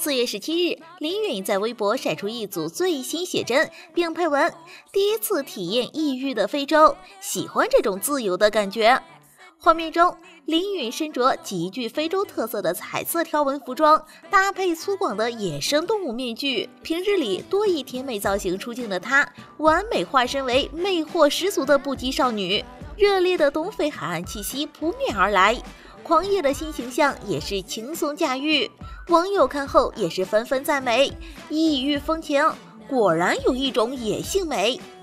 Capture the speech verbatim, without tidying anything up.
四月十七日，林允在微博晒出一组最新写真，并配文：“第一次体验异域的非洲，喜欢这种自由的感觉。”画面中，林允身着极具非洲特色的彩色条纹服装，搭配粗犷的野生动物面具，平日里多以甜美造型出镜的她，完美化身为魅惑十足的不羁少女。热烈的东非海岸气息扑面而来，狂野的新形象也是轻松驾驭。网友看后也是纷纷赞美，异域风情果然有一种野性美。